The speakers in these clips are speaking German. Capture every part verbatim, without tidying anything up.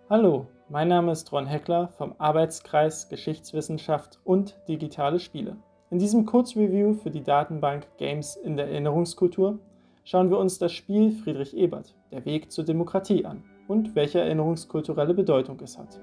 Hallo, mein Name ist Ron Heckler vom Arbeitskreis Geschichtswissenschaft und digitale Spiele. In diesem Kurzreview für die Datenbank Games in der Erinnerungskultur schauen wir uns das Spiel Friedrich Ebert, der Weg zur Demokratie an und welche erinnerungskulturelle Bedeutung es hat.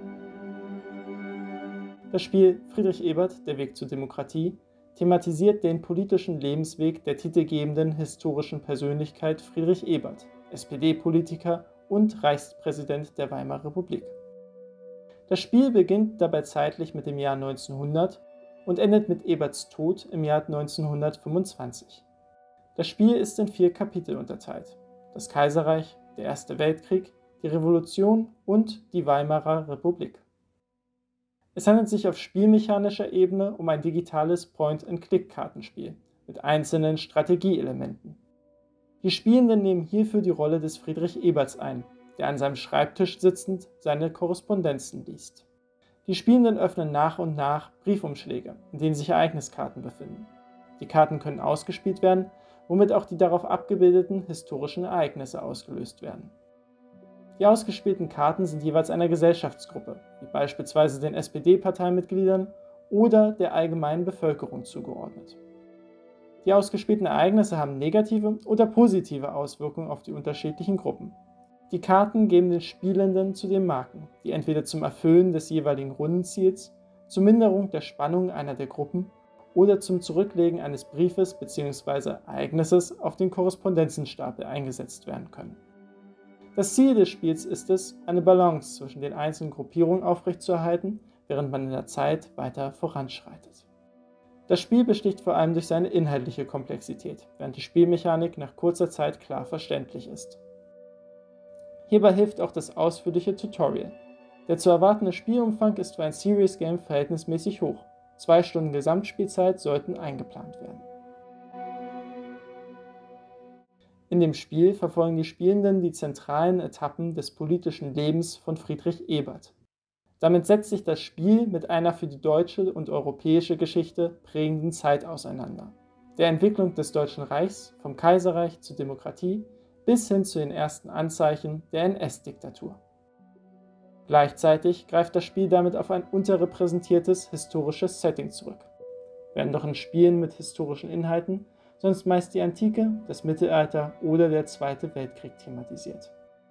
Das Spiel Friedrich Ebert, der Weg zur Demokratie thematisiert den politischen Lebensweg der titelgebenden historischen Persönlichkeit Friedrich Ebert, S P D-Politiker und Reichspräsident der Weimarer Republik. Das Spiel beginnt dabei zeitlich mit dem Jahr neunzehnhundert und endet mit Eberts Tod im Jahr neunzehnhundertfünfundzwanzig. Das Spiel ist in vier Kapitel unterteilt: das Kaiserreich, der Erste Weltkrieg, die Revolution und die Weimarer Republik. Es handelt sich auf spielmechanischer Ebene um ein digitales Point-and-Click-Kartenspiel mit einzelnen Strategieelementen. Die Spielenden nehmen hierfür die Rolle des Friedrich Eberts ein, der an seinem Schreibtisch sitzend seine Korrespondenzen liest. Die Spielenden öffnen nach und nach Briefumschläge, in denen sich Ereigniskarten befinden. Die Karten können ausgespielt werden, womit auch die darauf abgebildeten historischen Ereignisse ausgelöst werden. Die ausgespielten Karten sind jeweils einer Gesellschaftsgruppe, wie beispielsweise den S P D-Parteimitgliedern oder der allgemeinen Bevölkerung zugeordnet. Die ausgespielten Ereignisse haben negative oder positive Auswirkungen auf die unterschiedlichen Gruppen. Die Karten geben den Spielenden zudem Marken, die entweder zum Erfüllen des jeweiligen Rundenziels, zur Minderung der Spannung einer der Gruppen oder zum Zurücklegen eines Briefes bzw. Ereignisses auf den Korrespondenzenstapel eingesetzt werden können. Das Ziel des Spiels ist es, eine Balance zwischen den einzelnen Gruppierungen aufrechtzuerhalten, während man in der Zeit weiter voranschreitet. Das Spiel besticht vor allem durch seine inhaltliche Komplexität, während die Spielmechanik nach kurzer Zeit klar verständlich ist. Hierbei hilft auch das ausführliche Tutorial. Der zu erwartende Spielumfang ist für ein Serious Game verhältnismäßig hoch. Zwei Stunden Gesamtspielzeit sollten eingeplant werden. In dem Spiel verfolgen die Spielenden die zentralen Etappen des politischen Lebens von Friedrich Ebert. Damit setzt sich das Spiel mit einer für die deutsche und europäische Geschichte prägenden Zeit auseinander, der Entwicklung des Deutschen Reichs vom Kaiserreich zur Demokratie bis hin zu den ersten Anzeichen der N S-Diktatur. Gleichzeitig greift das Spiel damit auf ein unterrepräsentiertes historisches Setting zurück. Werden doch in Spielen mit historischen Inhalten sonst meist die Antike, das Mittelalter oder der Zweite Weltkrieg thematisiert.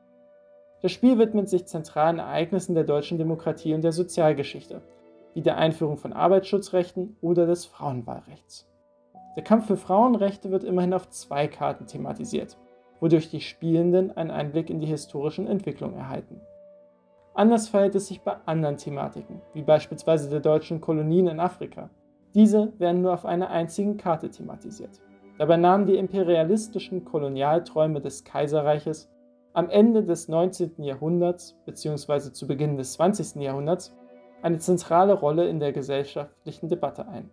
Das Spiel widmet sich zentralen Ereignissen der deutschen Demokratie und der Sozialgeschichte, wie der Einführung von Arbeitsschutzrechten oder des Frauenwahlrechts. Der Kampf für Frauenrechte wird immerhin auf zwei Karten thematisiert, wodurch die Spielenden einen Einblick in die historischen Entwicklungen erhalten. Anders verhält es sich bei anderen Thematiken, wie beispielsweise der deutschen Kolonien in Afrika. Diese werden nur auf einer einzigen Karte thematisiert. Dabei nahmen die imperialistischen Kolonialträume des Kaiserreiches am Ende des neunzehnten Jahrhunderts bzw. zu Beginn des zwanzigsten Jahrhunderts eine zentrale Rolle in der gesellschaftlichen Debatte ein.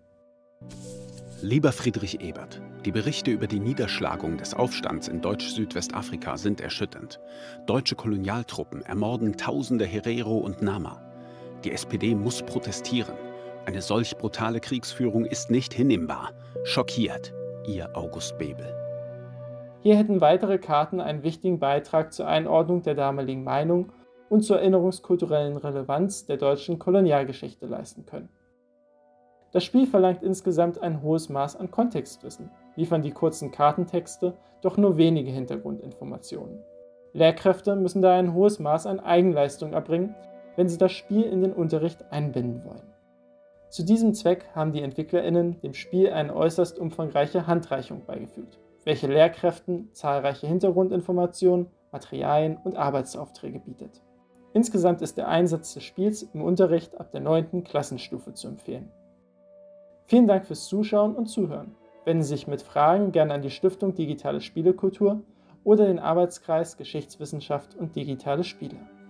Lieber Friedrich Ebert, die Berichte über die Niederschlagung des Aufstands in Deutsch-Südwestafrika sind erschütternd. Deutsche Kolonialtruppen ermorden tausende Herero und Nama. Die S P D muss protestieren. Eine solch brutale Kriegsführung ist nicht hinnehmbar. Schockiert, Ihr August Bebel. Hier hätten weitere Karten einen wichtigen Beitrag zur Einordnung der damaligen Meinung und zur erinnerungskulturellen Relevanz der deutschen Kolonialgeschichte leisten können. Das Spiel verlangt insgesamt ein hohes Maß an Kontextwissen, liefern die kurzen Kartentexte doch nur wenige Hintergrundinformationen. Lehrkräfte müssen da ein hohes Maß an Eigenleistung erbringen, wenn sie das Spiel in den Unterricht einbinden wollen. Zu diesem Zweck haben die EntwicklerInnen dem Spiel eine äußerst umfangreiche Handreichung beigefügt, welche Lehrkräften zahlreiche Hintergrundinformationen, Materialien und Arbeitsaufträge bietet. Insgesamt ist der Einsatz des Spiels im Unterricht ab der neunten Klassenstufe zu empfehlen. Vielen Dank fürs Zuschauen und Zuhören. Wenden Sie sich mit Fragen gerne an die Stiftung Digitale Spielekultur oder den Arbeitskreis Geschichtswissenschaft und digitale Spiele.